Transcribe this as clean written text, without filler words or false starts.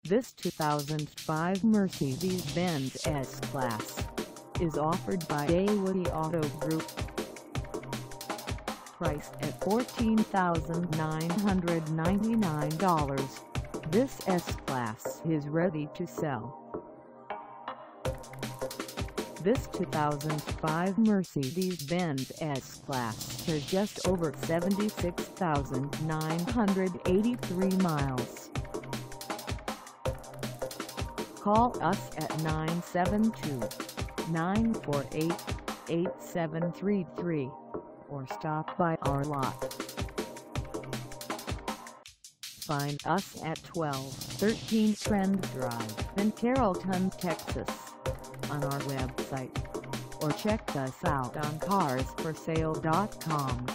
This 2005 Mercedes-Benz S-Class is offered by eWay Auto Group. Priced at $14,999, this S-Class is ready to sell. This 2005 Mercedes-Benz S-Class has just over 76,983 miles. Call us at 972-948-8733 or stop by our lot. Find us at 1213 Trend Drive in Carrollton, Texas, on our website, or check us out on carsforsale.com.